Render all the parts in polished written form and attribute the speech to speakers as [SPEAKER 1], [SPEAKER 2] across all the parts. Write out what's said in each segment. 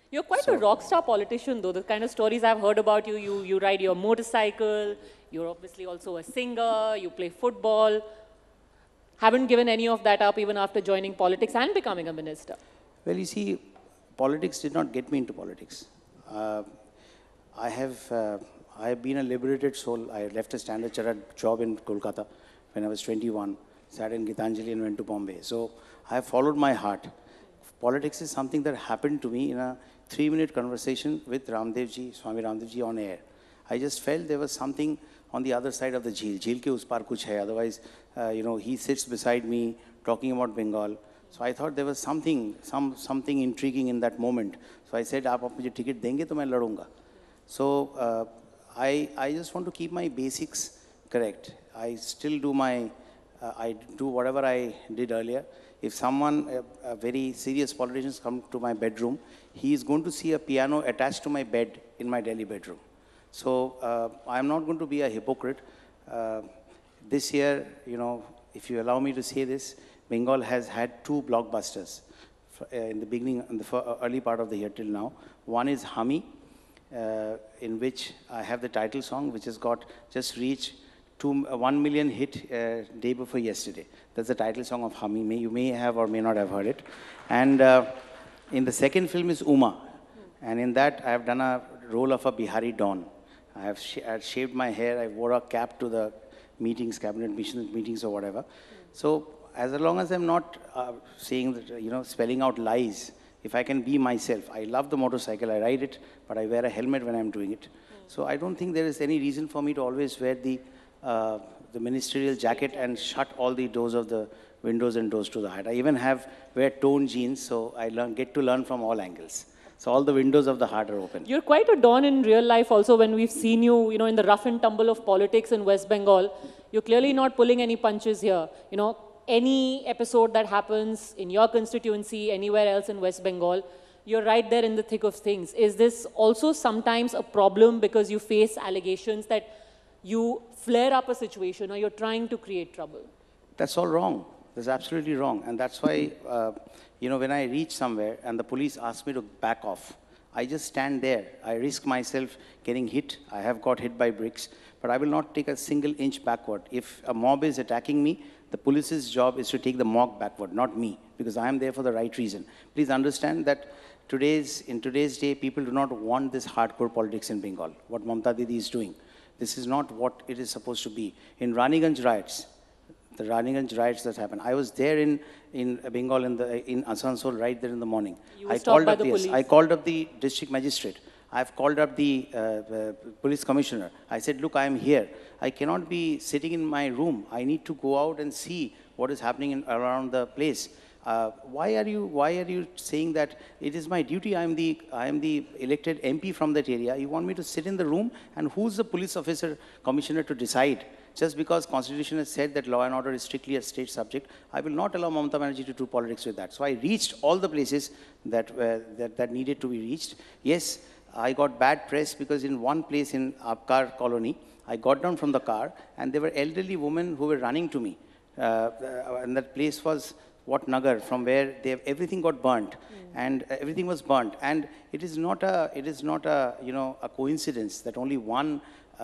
[SPEAKER 1] You're quite a rock star politician, though. The kind of stories I've heard about you, you ride your motorcycle, you're obviously also a singer, you play football. Haven't given any of that up even after joining politics and becoming a minister.
[SPEAKER 2] Well, you see, politics did not get me into politics. I have been a liberated soul. I left a Standard Chartered job in Kolkata when I was 21, sat in Gitanjali and went to Bombay. So I have followed my heart. Politics is something that happened to me in a 3-minute conversation with Swami Ramdevji on air. I just felt there was something on the other side of the jheel. Jheel ke us par kuch hai. Otherwise, he sits beside me talking about Bengal. So I thought there was something intriguing in that moment. So I said, "Aap mujhe ticket denge to main ladunga." So I just want to keep my basics correct. I still do I do whatever I did earlier. If someone, a very serious politician, come to my bedroom, he is going to see a piano attached to my bed in my Delhi bedroom. So I'm not going to be a hypocrite. This year, if you allow me to say this, Bengal has had 2 blockbusters in the beginning, in the early part of the year till now. One is Hami, in which I have the title song, which has got just reached 1 million hit day before yesterday. That's the title song of Hami. You may have or may not have heard it. And in the second film is Uma. And in that, I have done a role of a Bihari Don. I have shaved my hair. I wore a cap to the meetings, cabinet meetings or whatever. So as long as I'm not saying that, spelling out lies, if I can be myself. I love the motorcycle. I ride it, but I wear a helmet when I'm doing it. So I don't think there is any reason for me to always wear the ministerial jacket and shut all the doors of the windows and doors to the heart. I even wear toned jeans, so I get to learn from all angles. So all the windows of the heart are open.
[SPEAKER 1] You're quite a don in real life also. When we've seen you, in the rough and tumble of politics in West Bengal, you're clearly not pulling any punches here. Any episode that happens in your constituency, anywhere else in West Bengal, you're right there in the thick of things. Is this also sometimes a problem because you face allegations that you flare up a situation or you're trying to create trouble?
[SPEAKER 2] That's all wrong. That's absolutely wrong. And that's why, when I reach somewhere and the police ask me to back off, I just stand there. I risk myself getting hit. I have got hit by bricks, but I will not take a single inch backward. If a mob is attacking me, the police's job is to take the mob backward, not me, because I am there for the right reason. Please understand that in today's day, people do not want this hardcore politics in Bengal, what Mamta Didi is doing. This is not what it is supposed to be. In Raniganj riots, the Raniganj riots that happened, I was there in Bengal, in Asansol, right there in the morning.
[SPEAKER 1] I
[SPEAKER 2] called up the district magistrate. I've called up the police commissioner. I said, look, I am here. I cannot be sitting in my room. I need to go out and see what is happening around the place. Why are you saying that it is my duty? I am the elected MP from that area. You want me to sit in the room? And who's the police officer commissioner to decide? Just because Constitution has said that law and order is strictly a state subject, I will not allow Mamata Banerjee to do politics with that. So I reached all the places that needed to be reached. Yes, I got bad press because in one place in Abkar colony, I got down from the car and there were elderly women who were running to me. And that place was Nagar, from where everything got burnt, and everything was burnt. And it is not a a coincidence that only one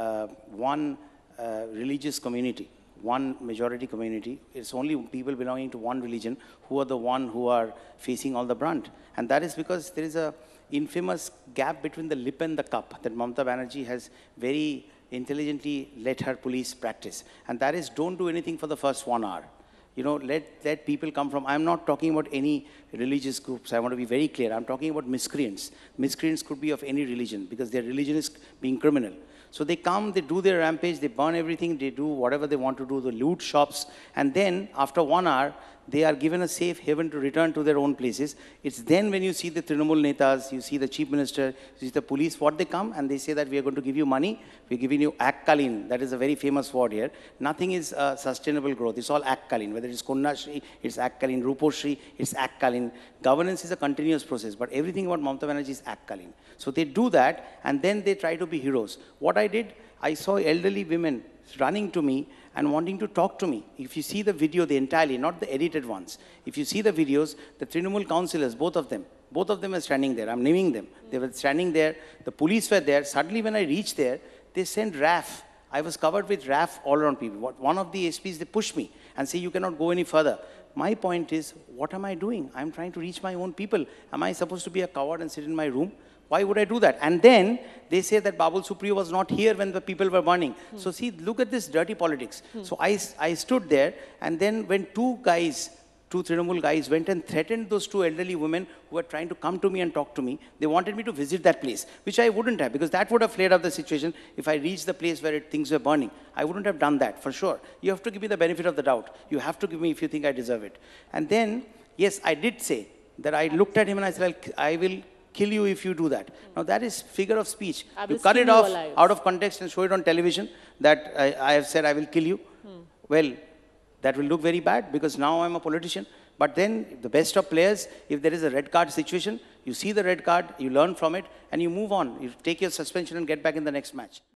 [SPEAKER 2] religious community, one majority community, it's only people belonging to one religion who are the one who are facing all the brunt. And that is because there is a infamous gap between the lip and the cup that Mamata Banerjee has very intelligently let her police practice. And that is, don't do anything for the first 1 hour. Let people come from, I'm not talking about any religious groups. I want to be very clear. I'm talking about miscreants. Miscreants could be of any religion because their religion is being criminal. So they come, they do their rampage, they burn everything, they do whatever they want to do, they loot shops, and then after 1 hour, they are given a safe haven to return to their own places. It's then when you see the Trinamool Netas, you see the Chief Minister, you see the police, what they come and they say that we are going to give you money, we're giving you Akkalin. That is a very famous word here. Nothing is sustainable growth. It's all Akkalin. Whether it's Konyashri, it's Akkalin. Ruposhri, it's Akkalin. Governance is a continuous process, but everything about Mamata Banerjee is Akkalin. So they do that and then they try to be heroes. What I did, I saw elderly women running to me and wanting to talk to me. If you see the video, the entirely, not the edited ones. If you see the videos, the Trinamool councillors, both of them, Both of them were standing there. I'm naming them. They were standing there. The police were there. Suddenly, when I reached there, they sent RAF. I was covered with RAF all around people. One of the SPs, they pushed me and say, you cannot go any further. My point is, what am I doing? I'm trying to reach my own people. Am I supposed to be a coward and sit in my room? Why would I do that? And then they say that Babul Supriyo was not here when the people were burning. So see, look at this dirty politics. So I stood there, and then when two Trinamool guys went and threatened those two elderly women who were trying to come to me and talk to me. They wanted me to visit that place, which I wouldn't have, because that would have flared up the situation if I reached the place where things were burning. I wouldn't have done that, for sure. You have to give me the benefit of the doubt. You have to give me if you think I deserve it. And then, yes, I did say that I looked at him and I said, I will kill you if you do that. Now that is figure of speech. You cut it off out of context and show it on television that I have said I will kill you. Well, that will look very bad because now I'm a politician. But then the best of players, if there is a red card situation, you see the red card, you learn from it, and you move on. You take your suspension and get back in the next match.